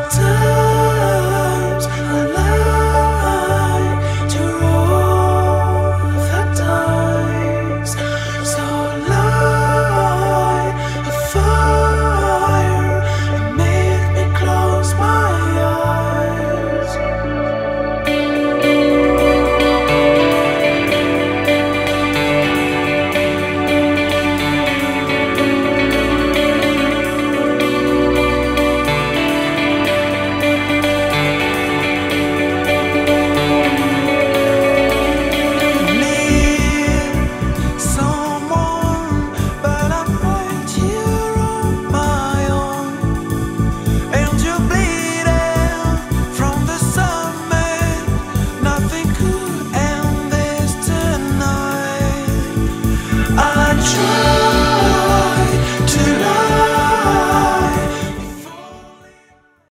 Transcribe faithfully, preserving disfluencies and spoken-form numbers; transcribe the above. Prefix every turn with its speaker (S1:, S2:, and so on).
S1: Sometimes I like to roll the dice, so light a fire and make me close my eyes. Try